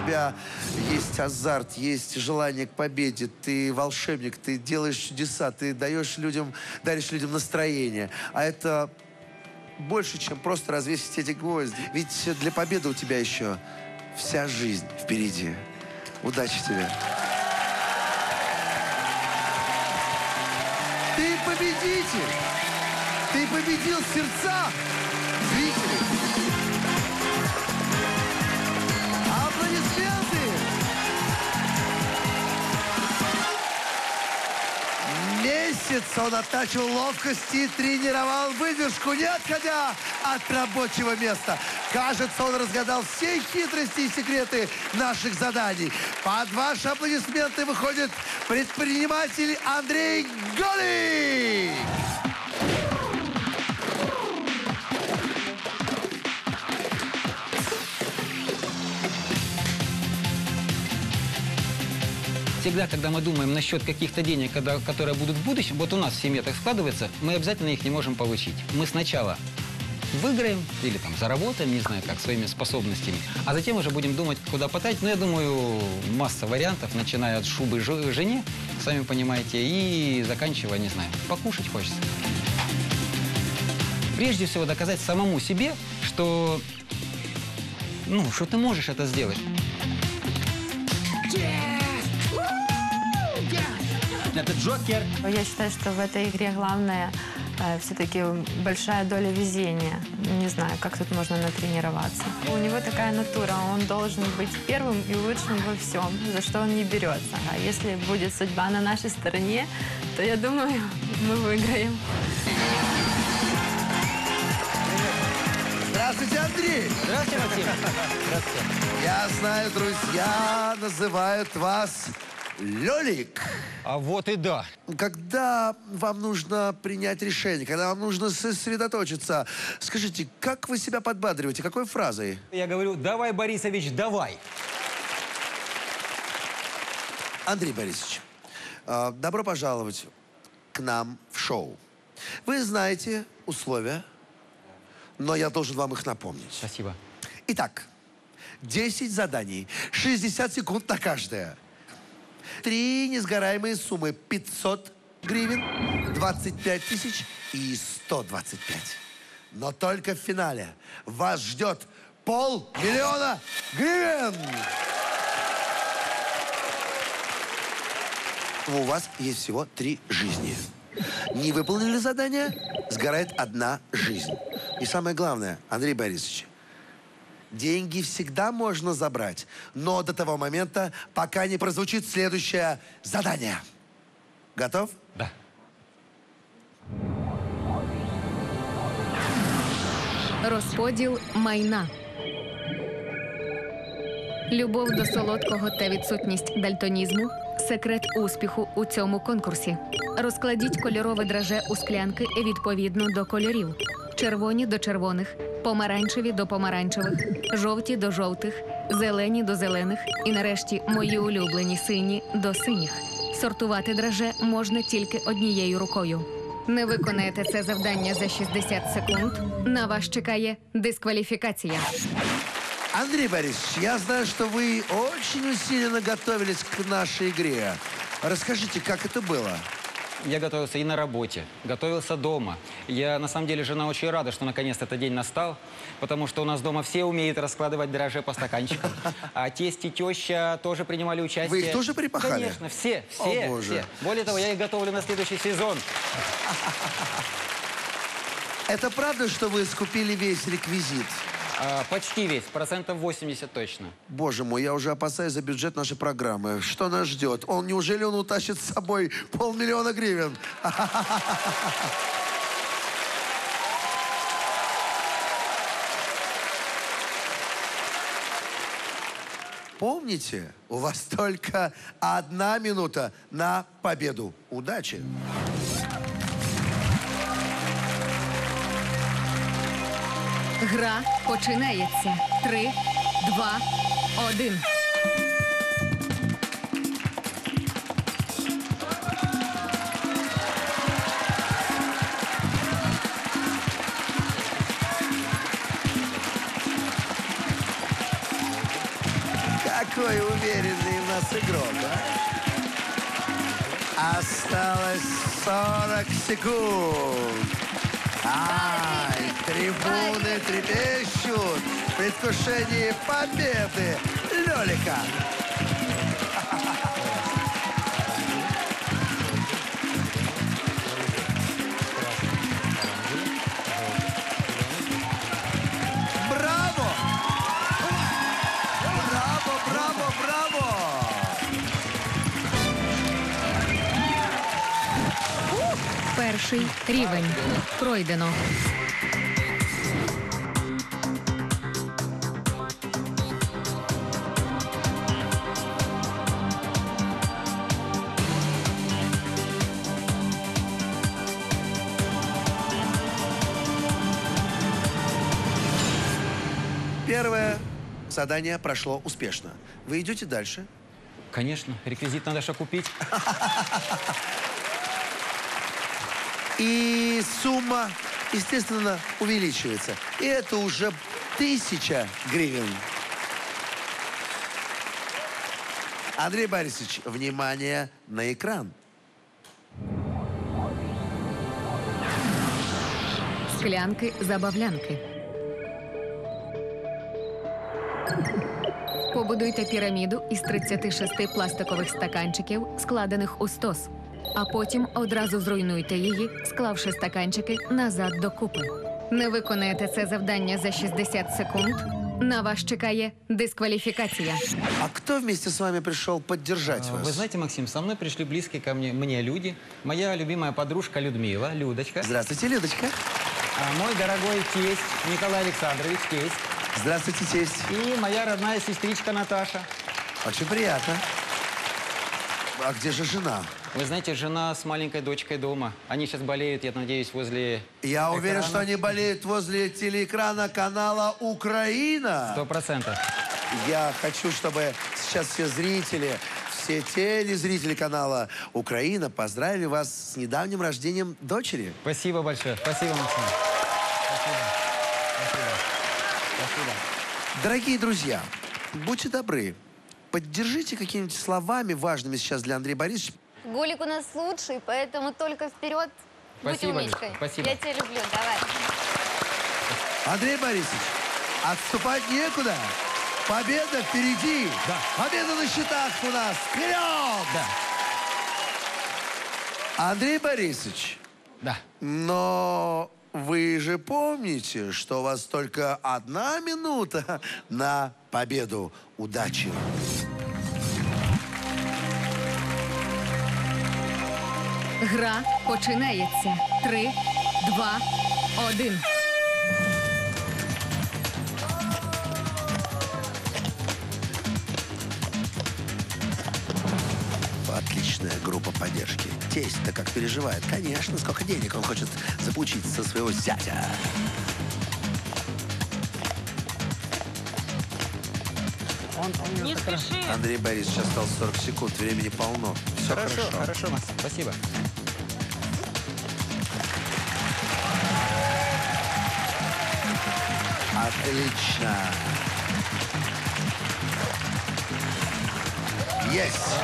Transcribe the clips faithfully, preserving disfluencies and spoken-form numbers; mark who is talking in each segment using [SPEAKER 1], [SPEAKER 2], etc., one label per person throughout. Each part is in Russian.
[SPEAKER 1] тебя есть азарт, есть желание к победе, ты волшебник, ты делаешь чудеса, ты даешь людям, даришь людям настроение. А это больше, чем просто развесить эти гвозди. Ведь для победы у тебя еще вся жизнь впереди. Удачи тебе. Ты победитель! Ты победил сердца зрителей! Аплодисменты! Месяц он оттачивал ловкость и тренировал выдержку, не отходя от рабочего места. Кажется, он разгадал все хитрости и секреты наших заданий. Под ваши аплодисменты выходит предприниматель Андрей Голик!
[SPEAKER 2] Всегда, когда мы думаем насчет каких-то денег, когда, которые будут в будущем, вот у нас в семье так складывается, мы обязательно их не можем получить. Мы сначала выиграем или там заработаем, не знаю как, своими способностями, а затем уже будем думать, куда потратить. Но я думаю, масса вариантов, начиная от шубы жене, сами понимаете, и заканчивая, не знаю, покушать хочется. Прежде всего доказать самому себе, что, ну, что ты можешь это сделать. Это Джокер.
[SPEAKER 3] Я считаю, что в этой игре главное э, все-таки большая доля везения. Не знаю, как тут можно натренироваться. У него такая натура, он должен быть первым и лучшим во всем, за что он не берется. А если будет судьба на нашей стороне, то я думаю, мы выиграем.
[SPEAKER 1] Здравствуйте, Андрей!
[SPEAKER 2] Здравствуйте, Максим. Здравствуйте.
[SPEAKER 1] Я знаю, друзья называют вас Лёлик.
[SPEAKER 2] А вот и да.
[SPEAKER 1] Когда вам нужно принять решение, когда вам нужно сосредоточиться, скажите, как вы себя подбадриваете, какой фразой?
[SPEAKER 2] Я говорю, давай, Борисович, давай.
[SPEAKER 1] Андрей Борисович, э, добро пожаловать к нам в шоу. Вы знаете условия, но я должен вам их напомнить.
[SPEAKER 2] Спасибо.
[SPEAKER 1] Итак, десять заданий, шестьдесят секунд на каждое. Три несгораемые суммы: пятьсот гривен, двадцать пять тысяч и сто двадцать пять. Но только в финале вас ждет полмиллиона гривен. У вас есть всего три жизни. Не выполнили задание, сгорает одна жизнь. И самое главное, Андрей Борисович, деньги всегда можно забрать, но до того момента, пока не прозвучит следующее задание. Готов?
[SPEAKER 2] Да.
[SPEAKER 4] Розподіл майна. Любов до солодкого та відсутність дальтонізму – секрет успіху у цьому конкурсі. Розкладіть кольорове драже у склянки відповідно до кольорів. Червоні до червоних, помаранчеві до помаранчевих, жовті до жовтих, зелені до зелених і, нарешті, мої улюблені сині до синіх. Сортувати драже можна тільки однією рукою. Не виконаєте це завдання за шістдесят секунд, на вас чекає дискваліфікація.
[SPEAKER 1] Андрей Борисович, я знаю, что вы очень усиленно готовились к нашей игре. Расскажите, как это было?
[SPEAKER 2] Я готовился и на работе, готовился дома. Я, на самом деле, жена очень рада, что наконец этот день настал, потому что у нас дома все умеют раскладывать драже по стаканчикам. А тесть и теща тоже принимали участие.
[SPEAKER 1] Вы их тоже припахали?
[SPEAKER 2] Конечно, все, все,
[SPEAKER 1] О, Боже.
[SPEAKER 2] все. Более того, я их готовлю на следующий сезон.
[SPEAKER 1] Это правда, что вы скупили весь реквизит?
[SPEAKER 2] А, почти весь, процентов восемьдесят точно.
[SPEAKER 1] Боже мой, я уже опасаюсь за бюджет нашей программы. Что нас ждет? Он, неужели он утащит с собой полмиллиона гривен? Помните, у вас только одна минута на победу. Удачи!
[SPEAKER 4] Гра починається. Три, два, один.
[SPEAKER 1] Какой уверенный у нас игрок, а? Осталось сорок секунд. Ай, трибуны трепещут в предвкушении победы Лёлика. Браво! Браво, браво, браво!
[SPEAKER 4] Перший рівень пройдено.
[SPEAKER 1] Первое задание прошло успешно. Вы идете дальше.
[SPEAKER 2] Конечно, реквизит надо же купить.
[SPEAKER 1] И сумма, естественно, увеличивается. И это уже тысяча гривен. Андрей Борисович, внимание на экран.
[SPEAKER 4] Склянки-забавлянки. Побудуйте піраміду із тридцяти шести пластикових стаканчиків, складених у стос. А потім одразу зруйнуйте її, склавши стаканчики назад докупи. Не виконаєте це завдання за шістдесят секунд, на вас чекає дискваліфікація.
[SPEAKER 1] А кто вместе с вами пришел поддержать вас?
[SPEAKER 2] Вы знаете, Максим, со мной пришли близкие ко мне, мне люди. Моя любимая подружка Людмила, Людочка.
[SPEAKER 1] Здравствуйте, Людочка.
[SPEAKER 2] А мой дорогой тесть Николай Александрович, тесть.
[SPEAKER 1] Здравствуйте, тесть.
[SPEAKER 2] И моя родная сестричка Наташа.
[SPEAKER 1] Очень приятно. А где же жена?
[SPEAKER 2] Вы знаете, жена с маленькой дочкой дома. Они сейчас болеют, я надеюсь, возле
[SPEAKER 1] Я уверен,
[SPEAKER 2] экрана.
[SPEAKER 1] что они болеют возле телеэкрана канала «Украина».
[SPEAKER 2] Сто процентов.
[SPEAKER 1] Я хочу, чтобы сейчас все зрители, все телезрители канала «Украина» поздравили вас с недавним рождением дочери.
[SPEAKER 2] Спасибо большое. Спасибо, Максим. Спасибо. Спасибо. Спасибо.
[SPEAKER 1] Дорогие друзья, будьте добры, поддержите какими-нибудь словами важными сейчас для Андрея Борисовича.
[SPEAKER 5] Голик у нас лучший, поэтому только вперед. Будь
[SPEAKER 2] Спасибо,
[SPEAKER 5] умничкой.
[SPEAKER 2] Люд, спасибо.
[SPEAKER 5] Я тебя люблю, давай.
[SPEAKER 1] Андрей Борисович, отступать некуда. Победа впереди.
[SPEAKER 2] Да.
[SPEAKER 1] Победа на счетах у нас. Вперед!
[SPEAKER 2] Да.
[SPEAKER 1] Андрей Борисович,
[SPEAKER 2] Да.
[SPEAKER 1] но вы же помните, что у вас только одна минута на победу. Удачи!
[SPEAKER 4] Гра починається. Три, два, один.
[SPEAKER 1] Отличная группа поддержки. Тесть-то как переживает. Конечно, сколько денег он хочет заполучить со своего зятя.
[SPEAKER 6] Не спеши.
[SPEAKER 1] Андрей Борисович, осталось сорок секунд. Времени полно. Все хорошо.
[SPEAKER 2] Хорошо, хорошо, Максим. Спасибо.
[SPEAKER 1] Отлично. Есть.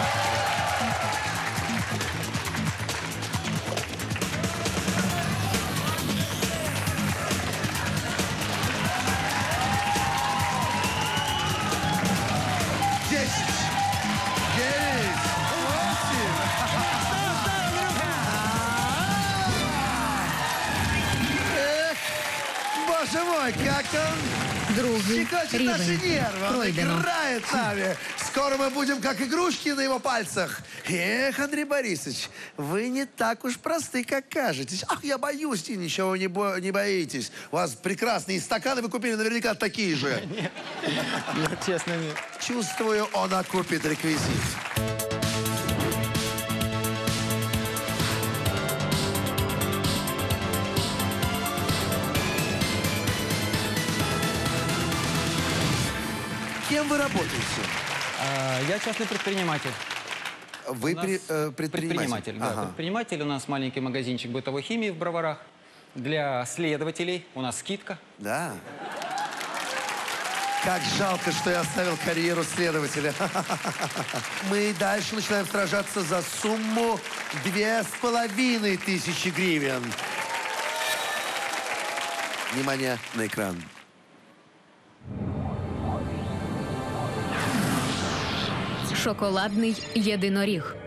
[SPEAKER 1] Десять. Девять. Восемь. Эх, боже мой, как он
[SPEAKER 4] Другий
[SPEAKER 1] щекочет наши
[SPEAKER 4] рівень
[SPEAKER 1] нервы. Он
[SPEAKER 4] пройдено.
[SPEAKER 1] играет с нами. Скоро мы будем как игрушки на его пальцах. Эх, Андрей Борисович, вы не так уж просты, как кажетесь. Ах, я боюсь, и ничего вы не, бо не боитесь. У вас прекрасные стаканы, вы купили наверняка такие же.
[SPEAKER 2] Нет, честно, нет.
[SPEAKER 1] Чувствую, он окупит реквизит. Кем вы работаете?
[SPEAKER 2] А, я частный предприниматель.
[SPEAKER 1] Вы
[SPEAKER 2] У нас
[SPEAKER 1] при- э, предприниматель?
[SPEAKER 2] Предприниматель, да.
[SPEAKER 1] Ага.
[SPEAKER 2] Предприниматель. У нас маленький магазинчик бытовой химии в Броварах. Для следователей у нас скидка.
[SPEAKER 1] Да. Как жалко, что я оставил карьеру следователя. Мы дальше начинаем сражаться за сумму две с половиной тысячи гривен. Внимание на экран.
[SPEAKER 4] Шоколадний єдиноріг.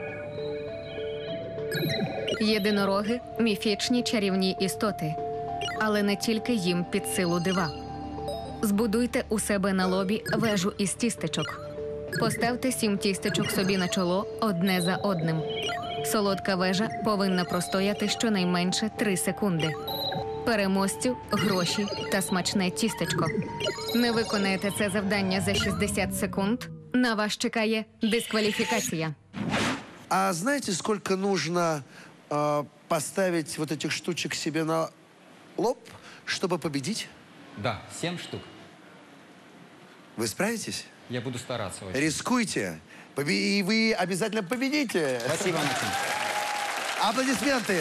[SPEAKER 4] Єдинороги – міфічні чарівні істоти. Але не тільки їм під силу дива. Збудуйте у себе на лобі вежу із тістечок. Поставте сім тістечок собі на чоло одне за одним. Солодка вежа повинна простояти щонайменше три секунди. Переможцю – гроші та смачне тістечко. Не виконаєте це завдання за шістдесят секунд – на вас чекає дискваліфікація.
[SPEAKER 1] А знаете, сколько нужно э, поставить вот этих штучек себе на лоб, чтобы победить?
[SPEAKER 2] Да, семь штук.
[SPEAKER 1] Вы справитесь?
[SPEAKER 2] Я буду стараться очень.
[SPEAKER 1] Рискуйте. Побе- И вы обязательно победите.
[SPEAKER 2] Спасибо, Максим.
[SPEAKER 1] Аплодисменты.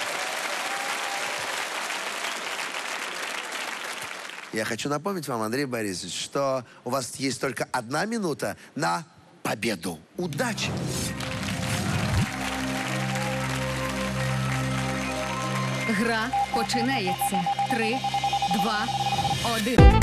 [SPEAKER 1] Я хочу напомнить вам, Андрей Борисович, что у вас есть только одна минута на победу. Удачи!
[SPEAKER 4] Гра починається. Три, два, один.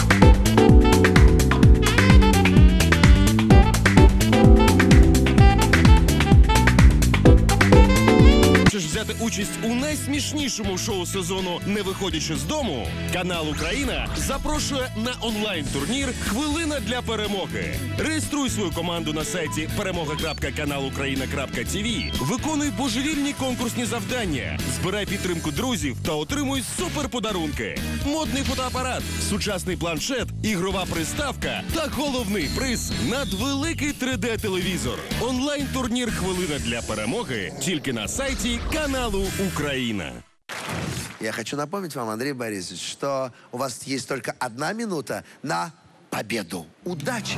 [SPEAKER 7] Хочеш взяти участь у найсмішнішому шоу сезону «Не виходячи з дому»? Канал «Україна» запрошує на онлайн-турнір «Хвилина для перемоги». Реєструй свою команду на сайті перемога крапка канал україна крапка ті ві, виконуй божевільні конкурсні завдання, збирай підтримку друзів та отримуй суперподарунки. Модний фотоапарат, сучасний планшет, ігрова приставка та головний приз – надвеликий три де-телевізор. Онлайн-турнір «Хвилина для перемоги» тільки на сайті каналу «Україна».
[SPEAKER 1] Я хочу напомнить вам, Андрей Борисович, что у вас есть только одна минута на победу. Удачи!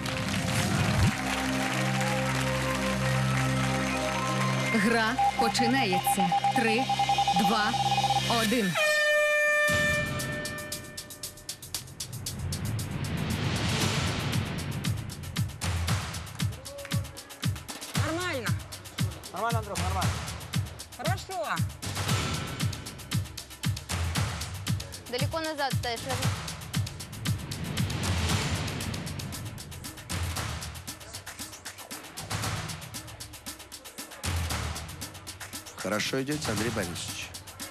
[SPEAKER 4] Гра починається. Три, два, один.
[SPEAKER 6] Нормально.
[SPEAKER 8] Нормально, Андрюх, нормально.
[SPEAKER 6] Хорошо.
[SPEAKER 5] Далеко назад ставишь.
[SPEAKER 1] Хорошо идете, Андрей Борисович.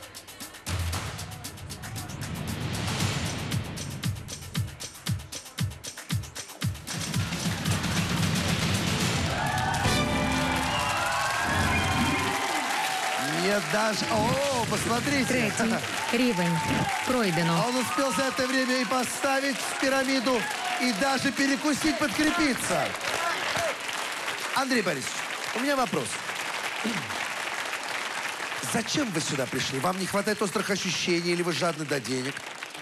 [SPEAKER 1] Нет, даже... О, посмотрите.
[SPEAKER 4] Третій рівень. Пройдено.
[SPEAKER 1] Он успел за это время и поставить пирамиду, и даже перекусить, подкрепиться. Андрей Борисович, у меня вопрос. Зачем вы сюда пришли? Вам не хватает острых ощущений или вы жадны до денег?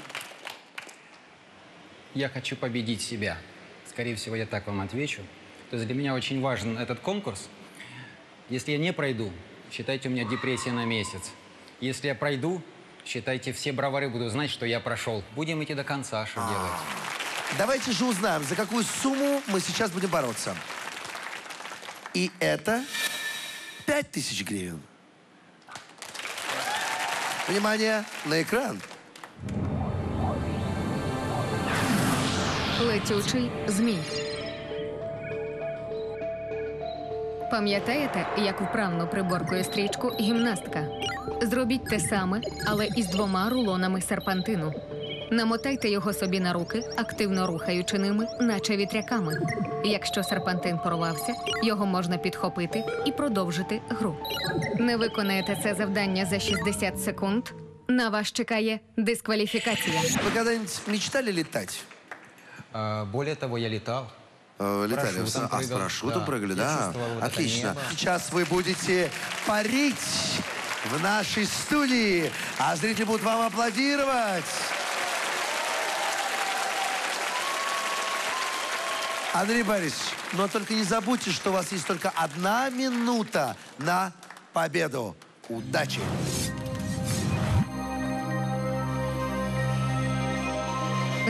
[SPEAKER 2] Я хочу победить себя. Скорее всего, я так вам отвечу. То есть для меня очень важен этот конкурс. Если я не пройду, считайте, у меня депрессия на месяц. Если я пройду, считайте, все бровары будут знать, что я прошел. Будем идти до конца, что делать.
[SPEAKER 1] Давайте же узнаем, за какую сумму мы сейчас будем бороться. И это пять тысяч гривен. Внимание на экран.
[SPEAKER 4] Летючий змій. Пам'ятаєте, як вправно приборкує стрічку гімнастка? Зробіть те саме, але із двома рулонами серпантину. Намотайте його собі на руки, активно рухаючи ними, наче вітряками. Якщо серпантин порвався, його можна підхопити і продовжити гру. Не виконаєте це завдання за шістдесят секунд, на вас чекає дискваліфікація.
[SPEAKER 1] Вы когда-нибудь мечтали летать?
[SPEAKER 2] А, более того, я летал.
[SPEAKER 1] Э, летали.
[SPEAKER 2] Парашютом
[SPEAKER 1] А, с
[SPEAKER 2] прыгал,
[SPEAKER 1] парашютом
[SPEAKER 2] да.
[SPEAKER 1] прыгали,
[SPEAKER 2] Я
[SPEAKER 1] да?
[SPEAKER 2] чувствовал вот это
[SPEAKER 1] Отлично.
[SPEAKER 2] небо.
[SPEAKER 1] Сейчас вы будете парить в нашей студии, а зрители будут вам аплодировать. Андрей Борисович, но только не забудьте, что у вас есть только одна минута на победу.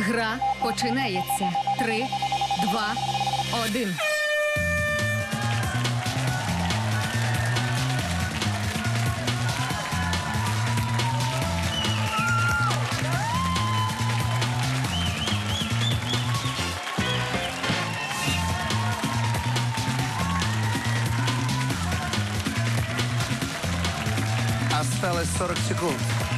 [SPEAKER 4] Гра починається. Три, два, один.
[SPEAKER 1] Осталось сорок секунд.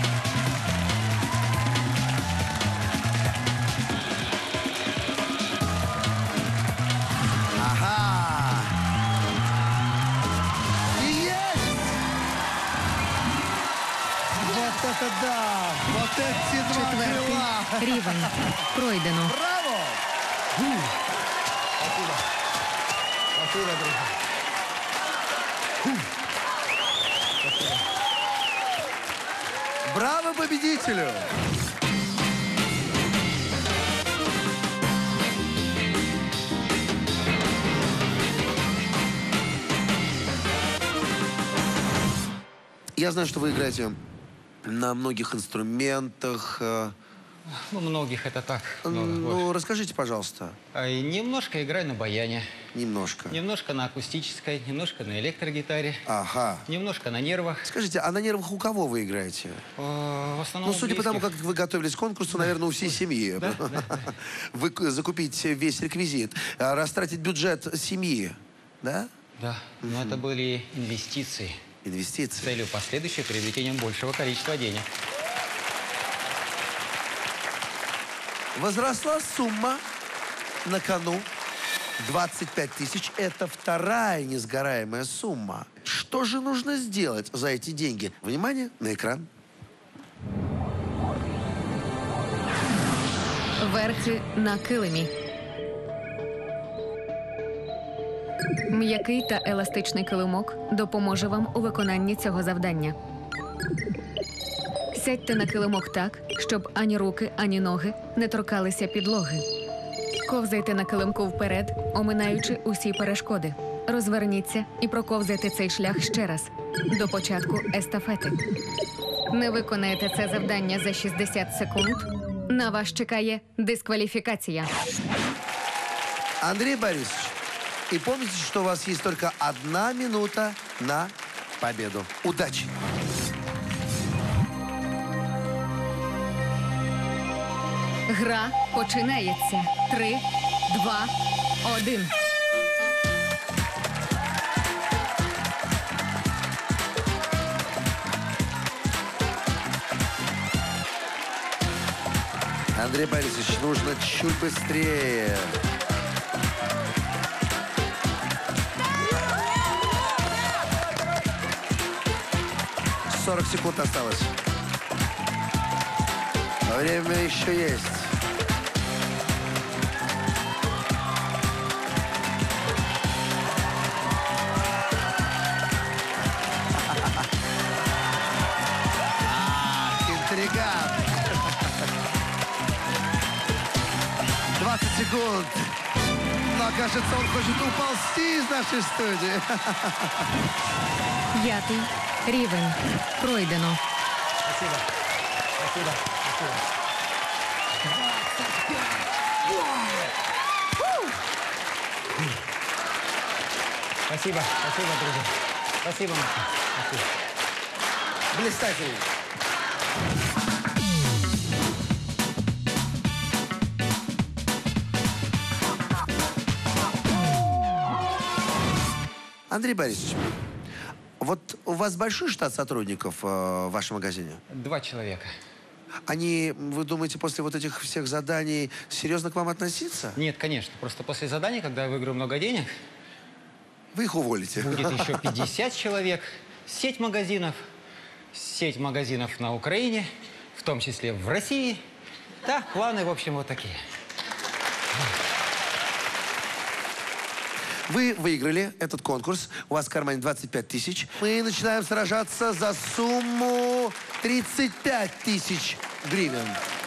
[SPEAKER 1] Ага. И есть! Вот это да! Вот эти два
[SPEAKER 4] Четвертий
[SPEAKER 1] крыла!
[SPEAKER 4] рівень. Пройдено.
[SPEAKER 1] Браво! Спасибо. Спасибо, друзья. Спасибо. Браво победителю! Я знаю, что вы играете на многих инструментах. э,
[SPEAKER 2] Ну, многих это так. много.
[SPEAKER 1] Ну, расскажите, пожалуйста,
[SPEAKER 2] А, и немножко играю на баяне,
[SPEAKER 1] немножко.
[SPEAKER 2] немножко на акустической, немножко на электрогитаре,
[SPEAKER 1] Ага.
[SPEAKER 2] немножко на нервах.
[SPEAKER 1] Скажите, а на нервах у кого вы играете?
[SPEAKER 2] Э, В основном
[SPEAKER 1] Ну, судя по тому,
[SPEAKER 2] близких.
[SPEAKER 1] как вы готовились к конкурсу, наверное, у всей семьи. Вы к- закупить весь реквизит, а, растратить бюджет семьи, да?
[SPEAKER 2] Да, но это были инвестиции с
[SPEAKER 1] Инвестиции.
[SPEAKER 2] целью последующего приобретения большего количества денег.
[SPEAKER 1] Возросла сумма на кону. двадцать пять тысяч – это вторая несгораемая сумма. Что же нужно сделать за эти деньги? Внимание, на экран.
[SPEAKER 4] Верхи на килимі. М'який та еластичний килимок допоможе вам у виконанні цього завдання. Сядьте на килимок так, щоб ані руки, ані ноги не торкалися підлоги. Ковзайте на килимку вперед, оминаючи усі перешкоди. Розверніться і проковзайте цей шлях ще раз, до початку естафети. Не виконаєте це завдання за шістдесят секунд, на вас чекає дискваліфікація.
[SPEAKER 1] Андрей Борисович, и помните, что у вас есть только одна минута на победу. Удачи!
[SPEAKER 4] Гра починається. Три, два, один.
[SPEAKER 1] Андрей Борисович, нужно чуть быстрее. сорок секунд осталось. Время еще есть. Интриган. двадцать секунд. Но, кажется, он хочет уползти из нашей студии.
[SPEAKER 4] П'ятий рівень. Пройдено.
[SPEAKER 1] Спасибо. Спасибо. Спасибо.
[SPEAKER 2] Спасибо, спасибо, друзья. Спасибо, Марко. Спасибо.
[SPEAKER 1] Блистательно. Андрей Борисович, вот у вас большой штат сотрудников э, в вашем магазине?
[SPEAKER 2] Два человека.
[SPEAKER 1] Они, вы думаете, после вот этих всех заданий серьезно к вам относиться?
[SPEAKER 2] Нет, конечно. Просто после задания, когда я выиграю много денег,
[SPEAKER 1] Вы их уволите.
[SPEAKER 2] будет еще пятьдесят человек, сеть магазинов, сеть магазинов на Украине, в том числе в России. Да, планы, в общем, вот такие.
[SPEAKER 1] Вы выиграли этот конкурс. У вас в кармане двадцать пять тысяч. Мы начинаем сражаться за сумму тридцать пять тысяч гривен.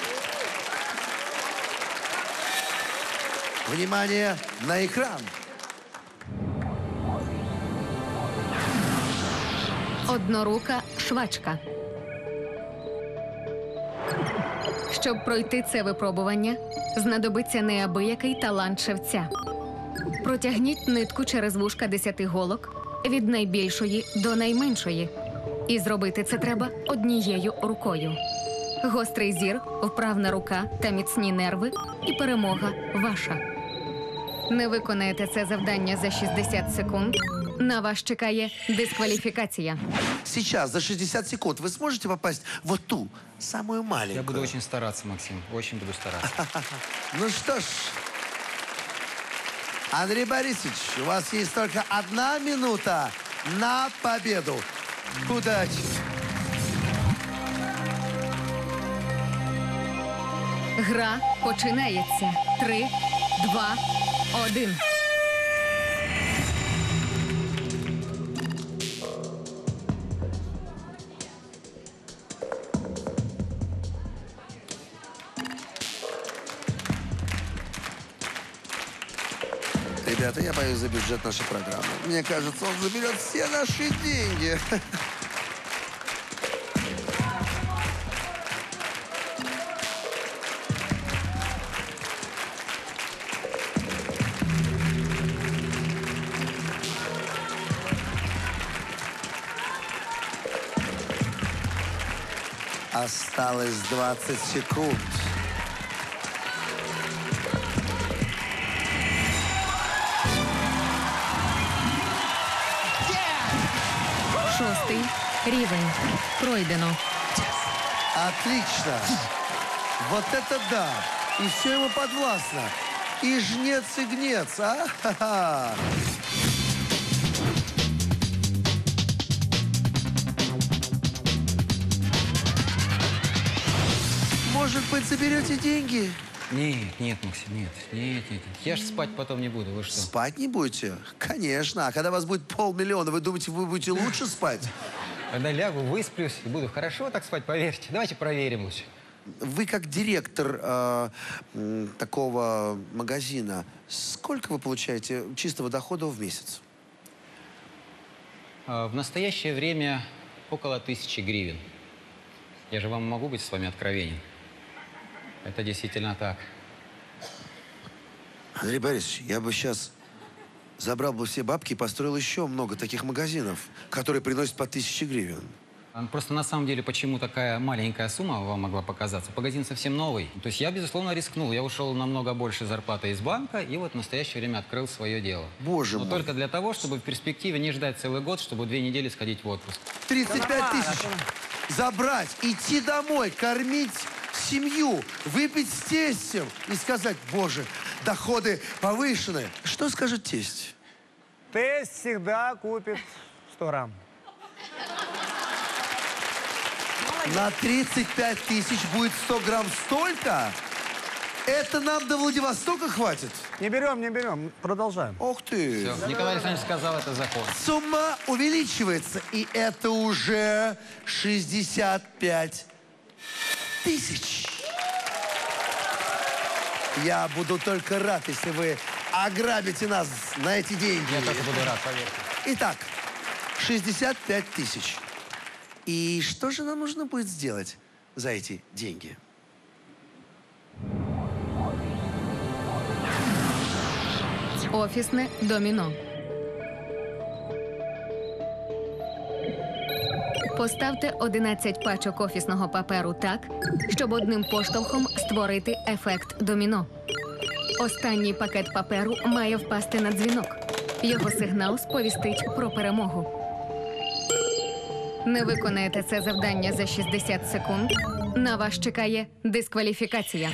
[SPEAKER 1] Внимание на экран.
[SPEAKER 4] Однорука швачка. Щоб пройти це випробування, знадобиться неабиякий талант шевця. Протягніть нитку через вушка десяти голок від найбільшої до найменшої. І зробити це треба однією рукою. Гострий зір, вправна рука та міцні нерви, і перемога ваша. Не виконаєте це завдання за шістдесят секунд, на вас чекає дискваліфікація.
[SPEAKER 1] Сейчас за шестьдесят секунд вы сможете попасть в вот ту, самую маленькую?
[SPEAKER 2] Я буду очень стараться, Максим. Очень буду стараться.
[SPEAKER 1] Ну что ж, Андрей Борисович, у вас есть только одна минута на победу. Удачи!
[SPEAKER 4] Гра починається. Три, два, один.
[SPEAKER 1] Ребята, я боюсь за бюджет нашей программы. Мне кажется, он заберет все наши деньги. Осталось двадцать секунд.
[SPEAKER 4] Шостий рівень. Пройдено.
[SPEAKER 1] Отлично. Вот это да. И все ему подвластно. И жнец, и гнец, а? Ха-ха. Может быть, заберете деньги?
[SPEAKER 2] Нет, нет, Максим, нет, нет, нет. нет. Я же спать потом не буду, вы что?
[SPEAKER 1] Спать не будете? Конечно. А когда у вас будет полмиллиона, вы думаете, вы будете лучше спать?
[SPEAKER 2] Когда лягу, высплюсь и буду хорошо так спать, поверьте. Давайте проверим лучше.
[SPEAKER 1] Вы как директор э, м, такого магазина, сколько вы получаете чистого дохода в месяц?
[SPEAKER 2] А, В настоящее время около тысячи гривен. Я же вам могу быть с вами откровенен. Это действительно так.
[SPEAKER 1] Андрей Борисович, я бы сейчас забрал бы все бабки и построил еще много таких магазинов, которые приносят по тысяче гривен.
[SPEAKER 2] А, Просто на самом деле, почему такая маленькая сумма вам могла показаться? Магазин совсем новый. То есть я, безусловно, рискнул. Я ушел намного больше зарплаты из банка и вот в настоящее время открыл свое дело.
[SPEAKER 1] Боже
[SPEAKER 2] Но
[SPEAKER 1] мой.
[SPEAKER 2] только для того, чтобы в перспективе не ждать целый год, чтобы две недели сходить в отпуск.
[SPEAKER 1] тридцать пять тысяч забрать, идти домой, кормить семью, выпить с тестем и сказать, боже, доходы повышены. Что скажет тесть?
[SPEAKER 8] Тесть всегда купит сто грамм.
[SPEAKER 1] На тридцать пять тысяч будет сто грамм столько? Это нам до Владивостока хватит?
[SPEAKER 8] Не берем, не берем. Продолжаем.
[SPEAKER 1] Ох ты.
[SPEAKER 2] Все, Николай Александрович сказал, это закон.
[SPEAKER 1] Сумма увеличивается, и это уже шестьдесят пять тысяч. Я буду только рад, если вы ограбите нас на эти деньги.
[SPEAKER 2] Я тоже буду рад, поверьте.
[SPEAKER 1] Итак, шестьдесят пять тысяч. И что же нам нужно будет сделать за эти деньги?
[SPEAKER 4] Офісне доміно. Поставте одинадцять пачок офісного паперу так, щоб одним поштовхом створити ефект доміно. Останній пакет паперу має впасти на дзвінок. Його сигнал сповістить про перемогу. Не виконаєте це завдання за шістдесят секунд, на вас чекає дискваліфікація.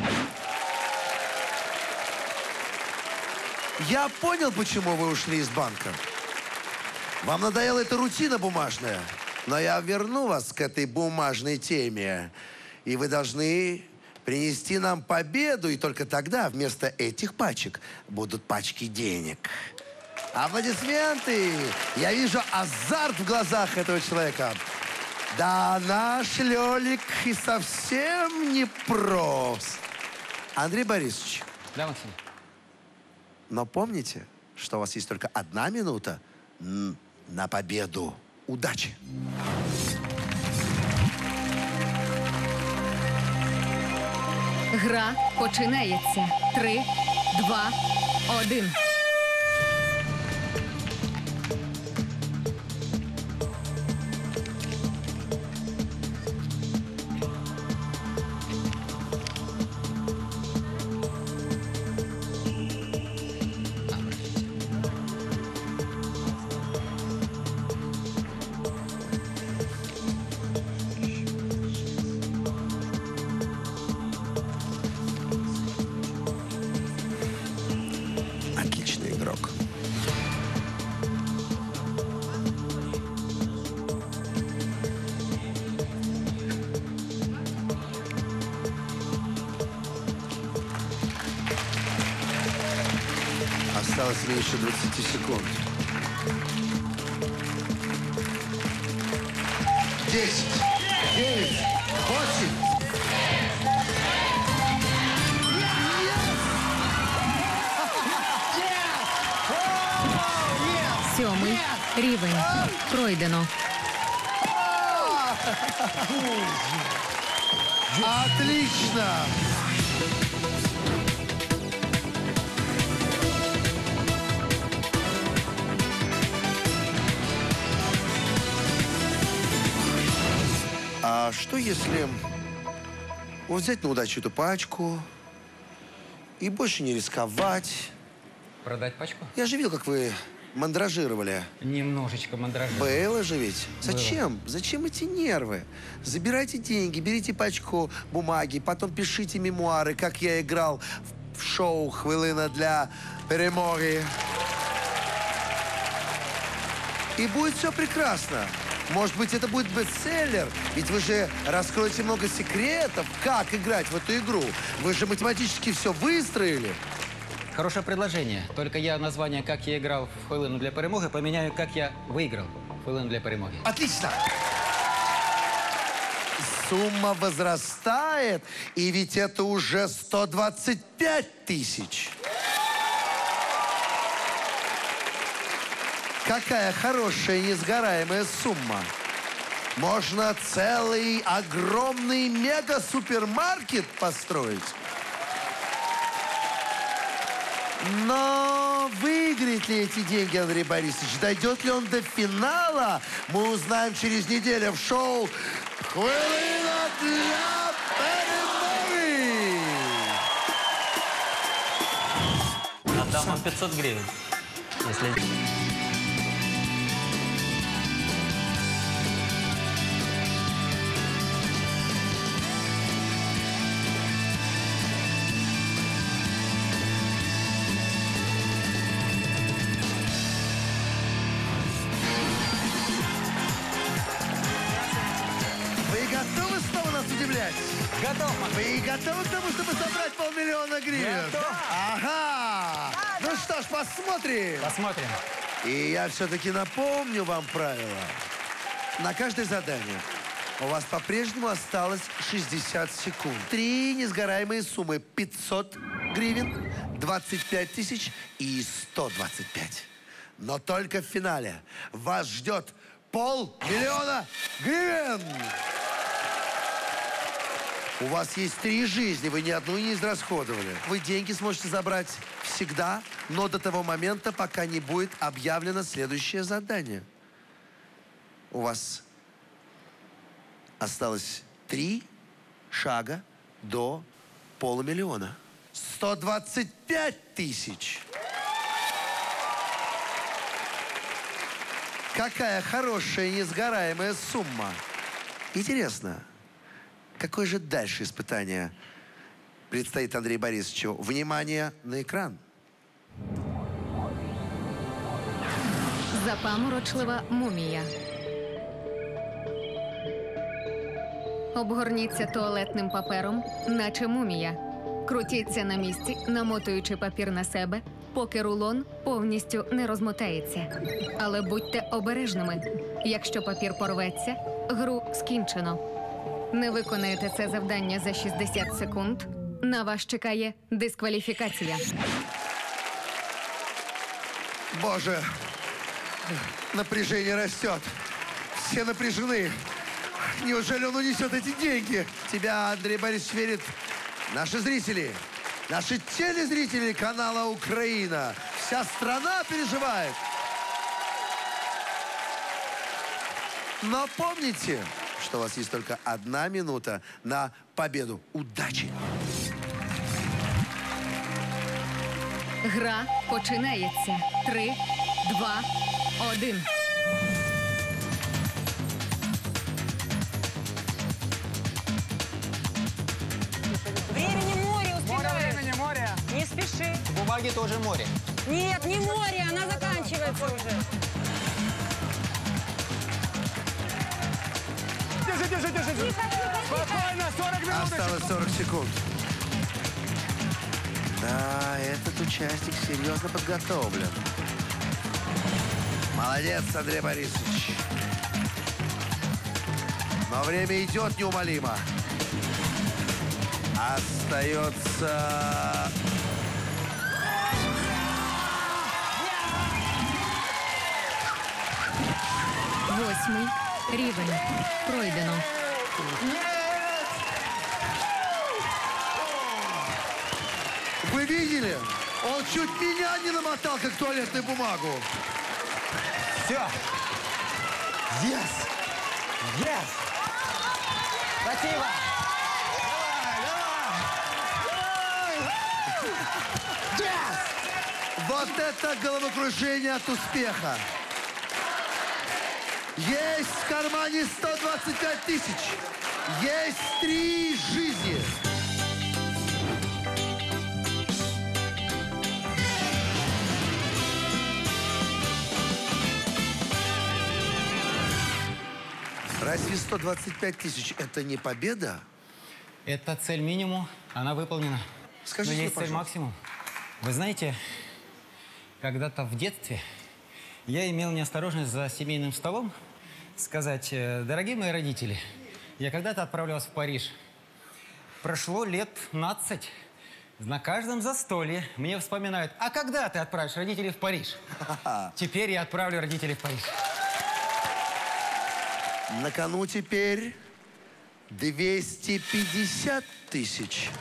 [SPEAKER 1] Я понял, почему вы ушли из банка. Вам надоела эта рутина бумажная. Но я верну вас к этой бумажной теме. И вы должны принести нам победу. И только тогда вместо этих пачек будут пачки денег. Аплодисменты! Я вижу азарт в глазах этого человека. Да, наш Лёлик и совсем не прост. Андрей Борисович,
[SPEAKER 2] Да, Максим?
[SPEAKER 1] но помните, что у вас есть только одна минута м, на победу. Удачи!
[SPEAKER 4] Гра починається. Три, два, один.
[SPEAKER 1] Отличный игрок. Осталось меньше двадцати секунд. Десять, девять, восемь.
[SPEAKER 4] Сьомий рівень. Пройдено.
[SPEAKER 1] Отлично! А что если взять на удачу эту пачку и больше не рисковать?
[SPEAKER 2] Продать пачку?
[SPEAKER 1] Я же видел, как вы мандражировали.
[SPEAKER 2] Немножечко мандражировал.
[SPEAKER 1] Было же ведь. Зачем? Зачем эти нервы? Забирайте деньги, берите пачку бумаги, потом пишите мемуары, как я играл в шоу «Хвилина для перемоги». И будет все прекрасно. Может быть, это будет бестселлер, ведь вы же раскроете много секретов, как играть в эту игру. Вы же математически все выстроили.
[SPEAKER 2] Хорошее предложение. Только я название, как я играл в хвилину для перемоги, поменяю, как я выиграл в хвилину для перемоги.
[SPEAKER 1] Отлично! Сумма возрастает, и ведь это уже сто двадцать пять тысяч. Какая хорошая несгораемая сумма. Можно целый огромный мега-супермаркет построить. Но выиграет ли эти деньги Андрей Борисович? Дойдет ли он до финала? Мы узнаем через неделю в шоу «Хвилина для перемоги».
[SPEAKER 9] Отдам вам пятьсот гривен. Если...
[SPEAKER 1] Готов. Вы готовы к тому, чтобы собрать полмиллиона гривен?
[SPEAKER 9] Готов.
[SPEAKER 1] Ага. Ну что ж, посмотрим.
[SPEAKER 2] Посмотрим.
[SPEAKER 1] И я все-таки напомню вам правила. На каждое задание у вас по-прежнему осталось шестьдесят секунд. Три несгораемые суммы. пятьсот гривен, двадцать пять тысяч и сто двадцать пять. Но только в финале вас ждет полмиллиона гривен. У вас есть три жизни, вы ни одну не израсходовали. Вы деньги сможете забрать всегда, но до того момента, пока не будет объявлено следующее задание. У вас осталось три шага до полумиллиона. сто двадцать пять тысяч. Какая хорошая несгораемая сумма. Интересно. Какое же дальше испытание предстоит Андрею Борисовичу? Внимание на экран.
[SPEAKER 4] Запаморочлива мумія. Обгорніться туалетним папером, наче мумія. Крутіться на місці, намотуючи папір на себе, поки рулон повністю не розмотається. Але будьте обережними. Якщо папір порветься, гру скінчено. Не виконаєте це завдання за шістдесят секунд, на вас чекає дискваліфікація.
[SPEAKER 1] Боже, напряжение растет. Все напряжены. Неужели он унесет эти деньги? Тебя Андрей Борисович верит Наши зрители, наши телезрители канала «Украина». Вся страна переживает. Но помните, что у вас есть только одна минута на победу. Удачи!
[SPEAKER 4] Гра починається. Три, два, один.
[SPEAKER 6] Времени море
[SPEAKER 8] Море
[SPEAKER 6] успеваешь.
[SPEAKER 8] времени, море.
[SPEAKER 6] Не спеши.
[SPEAKER 9] Бумаги тоже море.
[SPEAKER 6] Нет, не море, она заканчивается уже.
[SPEAKER 8] Держи, держи, держи. держи. Спокойно, сорок минут.
[SPEAKER 1] Осталось сорок секунд. Да, этот участник серьезно подготовлен. Молодец, Андрей Борисович. Но время идет неумолимо. Остается...
[SPEAKER 4] Восьмий рівень. Пройдено.
[SPEAKER 1] Вы видели? Он чуть меня не намотал, как туалетную бумагу.
[SPEAKER 8] Все.
[SPEAKER 1] Yes!
[SPEAKER 8] Yes. Спасибо.
[SPEAKER 1] Вот это головокружение от успеха. Есть в кармане сто двадцать пять тысяч. Есть три жизни. Разве сто двадцать пять тысяч это не победа?
[SPEAKER 2] Это цель минимум, она выполнена.
[SPEAKER 1] Скажите,
[SPEAKER 2] Но есть цель
[SPEAKER 1] пожалуйста.
[SPEAKER 2] максимум. Вы знаете, когда-то в детстве я имел неосторожность за семейным столом сказать: э, дорогие мои родители, я когда-то отправлялся в Париж. Прошло лет пятнадцать. На каждом застолье мне вспоминают: а когда ты отправишь родителей в Париж? Теперь я отправлю родителей в Париж.
[SPEAKER 1] На кону теперь двести пятьдесят тысяч.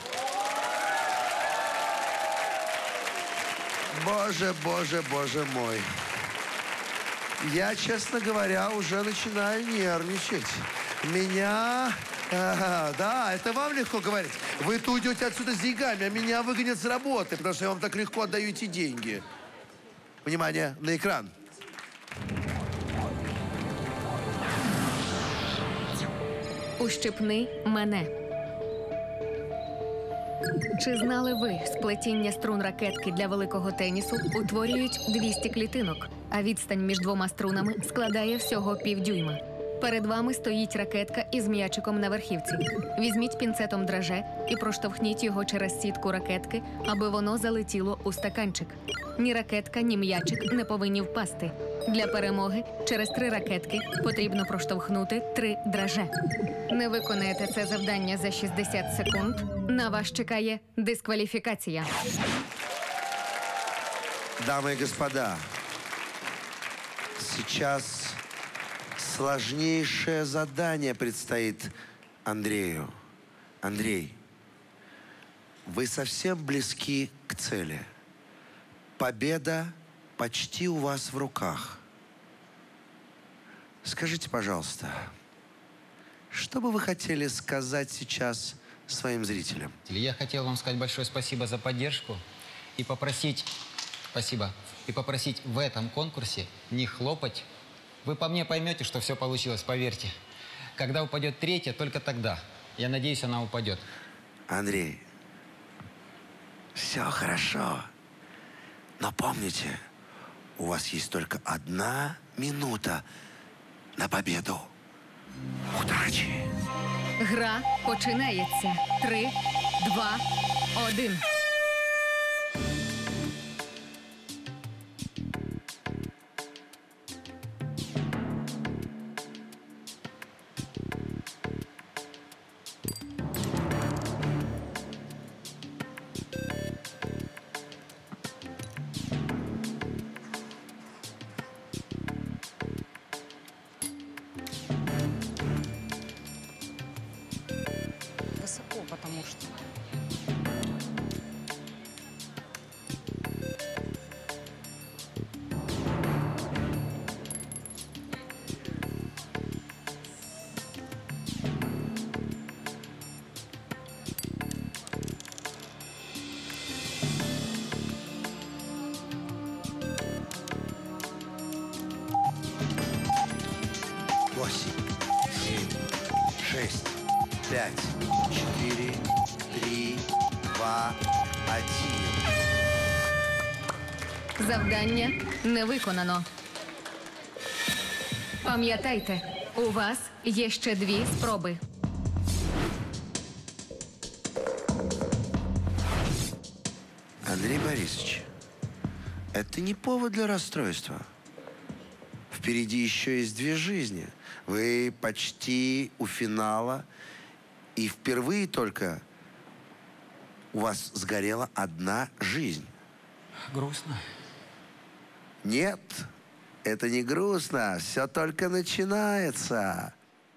[SPEAKER 1] Боже, боже, боже мой. Я, честно говоря, уже начинаю нервничать. Меня... Ага, да, это вам легко говорить. Вы-то уйдете отсюда с деньгами, а меня выгонят с работы, потому что я вам так легко отдаю эти деньги. Внимание, на экран.
[SPEAKER 4] Ущипни мене. Чи знали ви, сплетіння струн ракетки для великого тенісу утворюють двісті клітинок, а відстань між двома струнами складає всього півдюйма. Перед вами стоїть ракетка із м'ячиком на верхівці. Візьміть пінцетом драже і проштовхніть його через сітку ракетки, аби воно залетіло у стаканчик. Ні ракетка, ні м'ячик не повинні впасти. Для перемоги через три ракетки потрібно проштовхнути три драже. Не виконаєте це завдання за шістдесят секунд, на вас чекає дискваліфікація.
[SPEAKER 1] Дамы и господа, сейчас сложнейшее задание предстоит Андрею. Андрей, вы совсем близки к цели. Победа почти у вас в руках. Скажите, пожалуйста, что бы вы хотели сказать сейчас своим зрителям?
[SPEAKER 2] Я хотел вам сказать большое спасибо за поддержку и попросить, спасибо, и попросить в этом конкурсе не хлопать. Вы по мне поймете, что все получилось, поверьте. Когда упадет третья, только тогда. Я надеюсь, она упадет.
[SPEAKER 1] Андрей, все хорошо. Но помните, у вас есть только одна минута на победу. Удачи!
[SPEAKER 4] Гра починається. Три, два, один.
[SPEAKER 6] Высоко, потому что.
[SPEAKER 1] пять, четыре, три, два, один.
[SPEAKER 4] Завдання не виконано. Пам'ятайте, у вас є ще дві спроби.
[SPEAKER 1] Андрей Борисович, это не повод для расстройства. Впереди еще есть две жизни. Вы почти у финала. И впервые только у вас сгорела одна жизнь.
[SPEAKER 2] Грустно.
[SPEAKER 1] Нет, это не грустно. Все только начинается.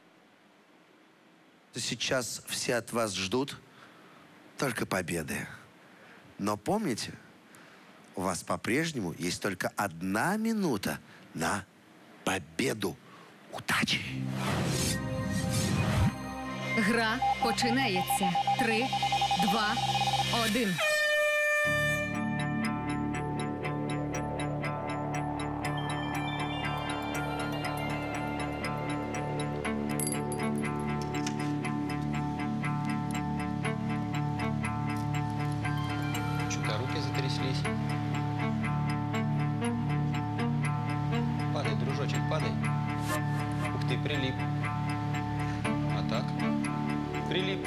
[SPEAKER 1] Сейчас все от вас ждут только победы. Но помните, у вас по-прежнему есть только одна минута на победу. Удачи!
[SPEAKER 4] Гра починається. Три, два, один.
[SPEAKER 2] Что-то руки затряслись. Падай, дружочек, падай. Ух ты, прилип. А так? Прилип.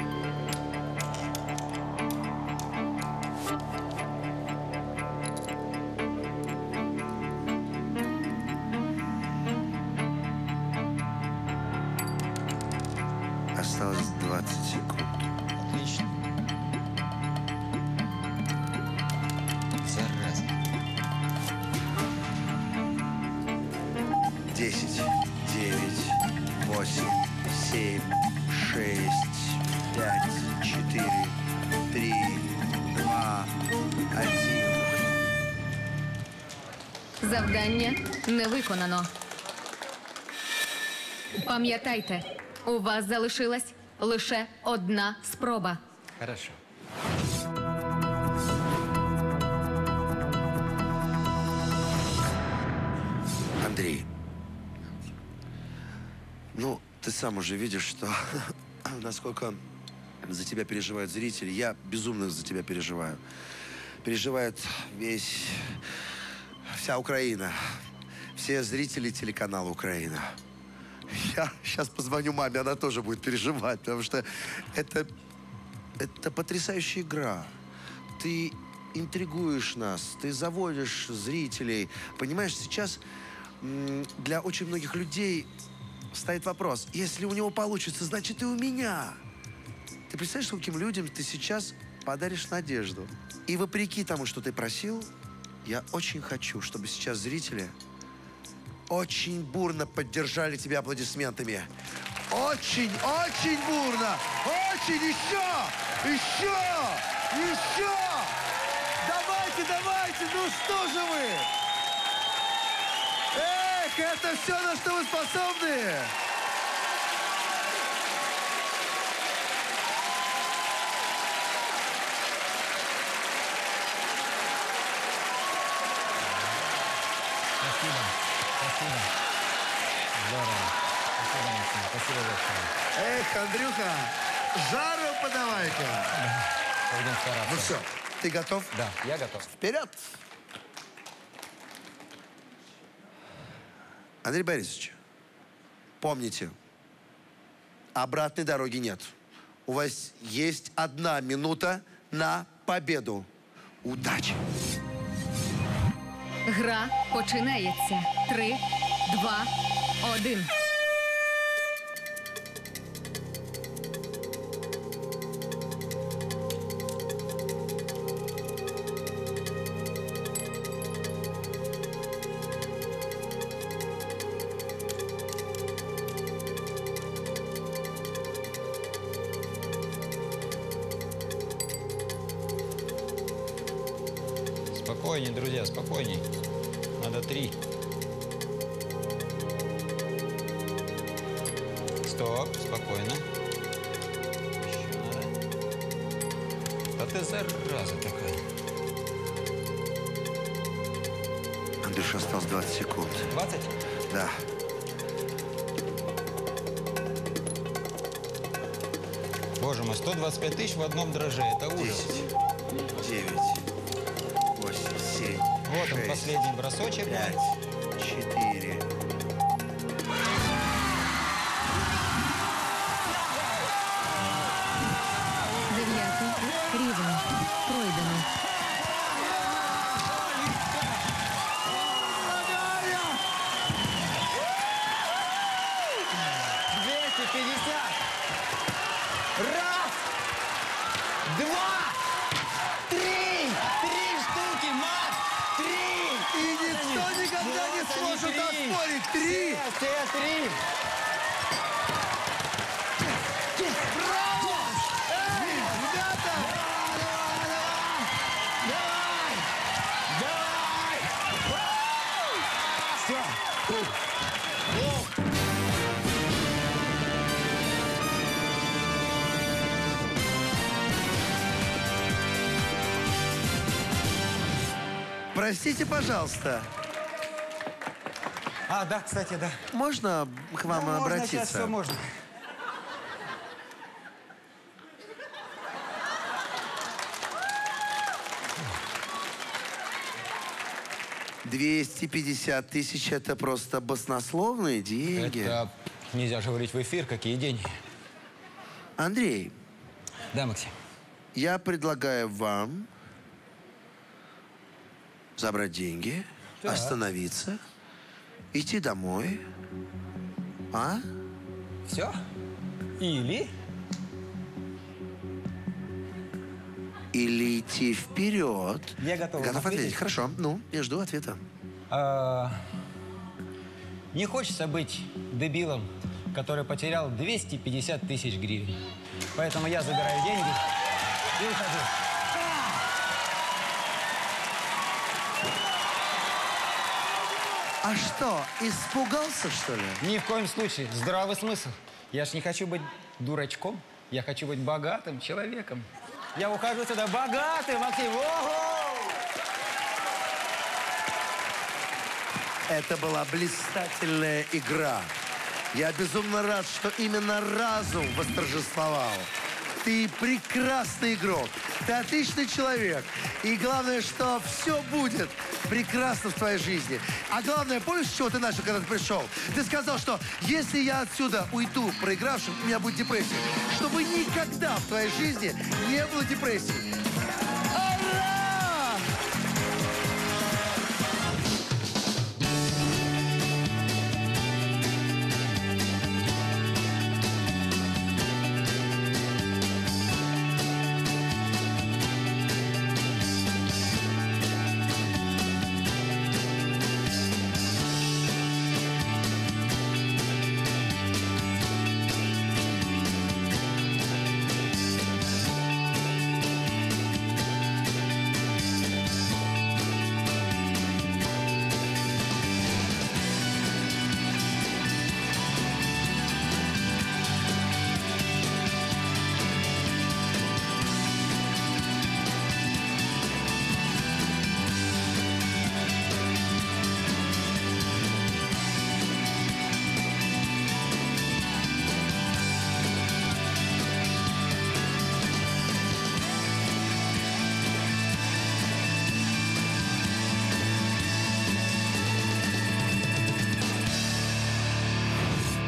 [SPEAKER 1] Осталось двадцать секунд.
[SPEAKER 2] Отлично. Зараза.
[SPEAKER 1] Десять, девять, восемь, семь, шесть, пять, четыре, три, два, один.
[SPEAKER 4] Завдання не виконано. Пам'ятайте, у вас залишилась лише одна спроба.
[SPEAKER 2] Хорошо.
[SPEAKER 1] Андрей, ну, ты сам уже видишь, что насколько за тебя переживают зрители. Я безумно за тебя переживаю. Переживает весь, вся Украина, все зрители телеканала «Украина». Я сейчас позвоню маме, она тоже будет переживать, потому что это, это потрясающая игра. Ты интригуешь нас, ты заводишь зрителей. Понимаешь, сейчас м, для очень многих людей стоит вопрос, если у него получится, значит и у меня. Ты представляешь, скольким людям ты сейчас подаришь надежду? И вопреки тому, что ты просил, я очень хочу, чтобы сейчас зрители очень бурно поддержали тебя аплодисментами. Очень, очень бурно! Очень! Еще! Еще! Еще! Давайте, давайте! Ну что же вы? Эх, это все, на что вы способны!
[SPEAKER 2] Спасибо. Спасибо. Здорово. Спасибо, Максим. Спасибо большое.
[SPEAKER 1] Эх, Андрюха, жару подавай-ка.
[SPEAKER 2] Будем стараться.
[SPEAKER 1] Ну все, ты готов?
[SPEAKER 2] Да, я готов.
[SPEAKER 1] Вперед! Андрей Борисович, помните, обратной дороги нет. У вас есть одна минута на победу. Удачи!
[SPEAKER 4] Гра починається. Три, два, один.
[SPEAKER 2] Спокойней, друзья, спокойней. Надо три. Стоп, спокойно. Еще надо. Да ты зараза такая.
[SPEAKER 1] Андрюша, осталось двадцать секунд.
[SPEAKER 2] двадцать?
[SPEAKER 1] Да.
[SPEAKER 2] Рома, сто двадцать пять тысяч в одном драже. Это ужас.
[SPEAKER 1] десять, девять, восемь, семь,
[SPEAKER 2] Вот он,
[SPEAKER 1] шесть,
[SPEAKER 2] последний бросочек.
[SPEAKER 1] пять, четыре.
[SPEAKER 4] Дев'ятий рівень. Пройдено.
[SPEAKER 8] двести пятьдесят. Раз, два, три. Три штуки, Макс. Три.
[SPEAKER 1] И никто никогда не
[SPEAKER 8] Вот они,
[SPEAKER 1] сможет
[SPEAKER 8] три.
[SPEAKER 1] оспорить. Три!
[SPEAKER 8] Все, все, три.
[SPEAKER 1] Браво! Эй, ребята! Простите, пожалуйста,
[SPEAKER 8] А, да, кстати, да.
[SPEAKER 1] можно к вам
[SPEAKER 8] Да, можно,
[SPEAKER 1] обратиться?
[SPEAKER 8] сейчас все можно.
[SPEAKER 1] двести пятьдесят тысяч – это просто баснословные деньги.
[SPEAKER 2] Это нельзя же говорить в эфир, какие деньги.
[SPEAKER 1] Андрей,
[SPEAKER 2] Да, Максим.
[SPEAKER 1] я предлагаю вам забрать деньги,
[SPEAKER 2] Так.
[SPEAKER 1] остановиться, идти домой. А?
[SPEAKER 2] Все? Или?
[SPEAKER 1] Или идти вперед.
[SPEAKER 8] Я готов
[SPEAKER 1] Готов
[SPEAKER 8] ответить.
[SPEAKER 1] ответить. Хорошо. Ну, я жду ответа.
[SPEAKER 2] А, не хочется быть дебилом, который потерял двести пятьдесят тысяч гривен. Поэтому я забираю деньги и ухожу.
[SPEAKER 1] А что, испугался, что ли?
[SPEAKER 2] Ни в коем случае. Здравый смысл. Я ж не хочу быть дурачком. Я хочу быть богатым человеком. Я ухожу сюда богатым, Максим. Ого!
[SPEAKER 1] Это была блистательная игра. Я безумно рад, что именно разум восторжествовал. Ты прекрасный игрок, ты отличный человек. И главное, что все будет прекрасно в твоей жизни. А главное, помнишь, с чего ты начал, когда ты пришел? Ты сказал, что если я отсюда уйду проигравшим, у меня будет депрессия. Чтобы никогда в твоей жизни не было депрессии. Ура!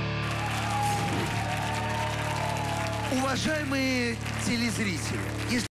[SPEAKER 1] Уважаемые телезрители, если